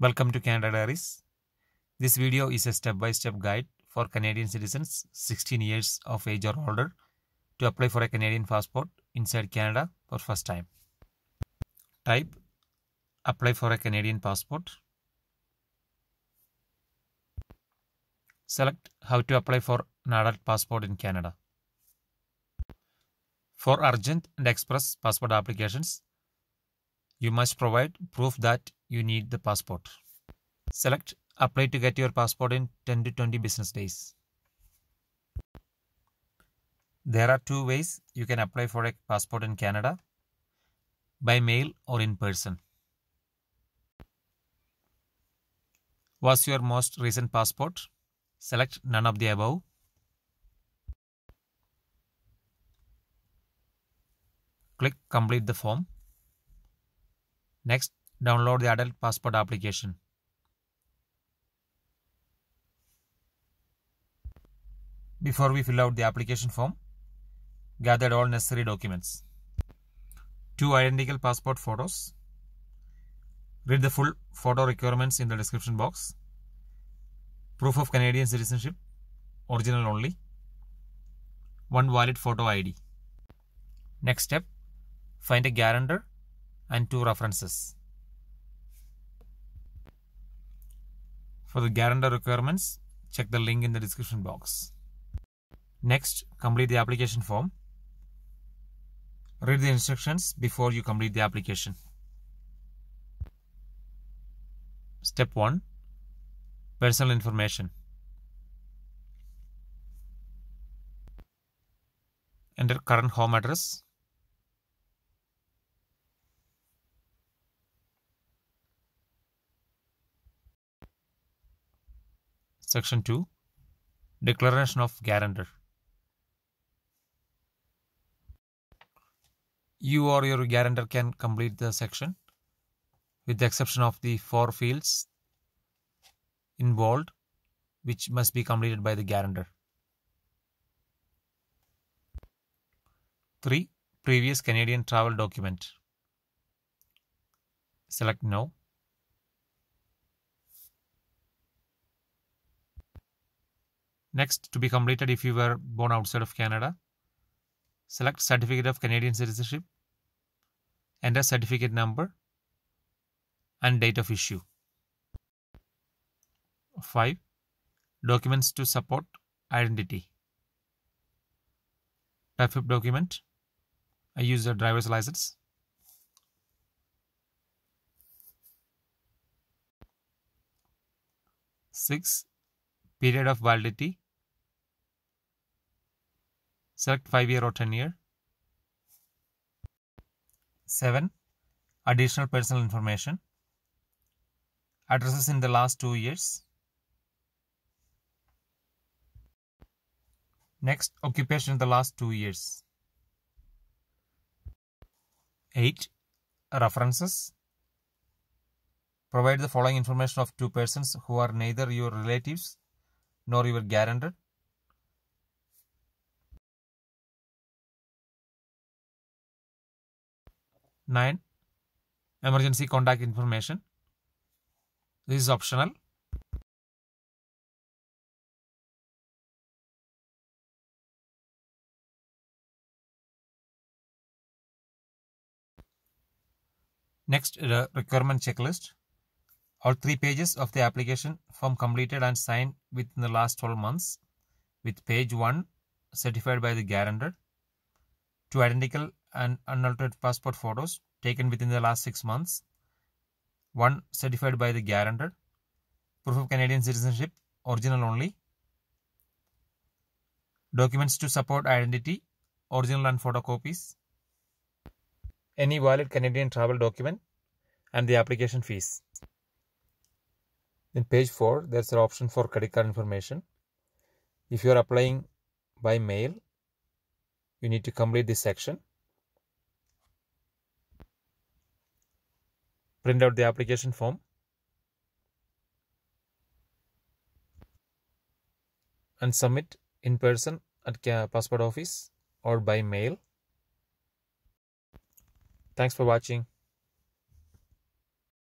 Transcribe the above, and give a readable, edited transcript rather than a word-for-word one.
Welcome to Canada Diaries. This video is a step-by-step guide for Canadian citizens 16 years of age or older to apply for a Canadian passport inside Canada for first time. Type Apply for a Canadian passport. Select how to apply for an adult passport in Canada. For urgent and express passport applications, you must provide proof that you need the passport. Select Apply to get your passport in 10 to 20 business days. There are two ways you can apply for a passport in Canada: by mail or in person. Was your most recent passport? Select none of the above. Click Complete the form. Next, download the adult passport application. Before we fill out the application form, gather all necessary documents. 2 identical passport photos. Read the full photo requirements in the description box. Proof of Canadian citizenship, original only. 1 valid photo ID. Next step, find a guarantor and 2 references. For the guarantor requirements, check the link in the description box. Next, complete the application form. Read the instructions before you complete the application. Step 1. Personal information. Enter current home address. Section 2. Declaration of guarantor. You or your guarantor can complete the section with the exception of the 4 fields in bold, which must be completed by the guarantor. 3. Previous Canadian travel document. Select No. Next, to be completed if you were born outside of Canada, select Certificate of Canadian Citizenship, enter certificate number and date of issue. 5. Documents to support identity. Type of document. I use a driver's license. 6. Period of validity. Select 5-year or 10-year. 7. Additional personal information. Addresses in the last 2 years. Next, occupation in the last 2 years. 8. References. Provide the following information of 2 persons who are neither your relatives nor your guarantor. 9. Emergency contact information. This is optional. Next, the requirement checklist. All 3 pages of the application form completed and signed within the last 12 months, with page 1 certified by the guarantor. 2 identical and unaltered passport photos taken within the last 6 months. 1 certified by the guarantor. Proof of Canadian citizenship, original only. Documents to support identity, original and photocopies. Any valid Canadian travel document and the application fees. In page 4, there's an option for credit card information. If you are applying by mail, you need to complete this section. Print out the application form. And submit in person at passport office or by mail. Thanks for watching.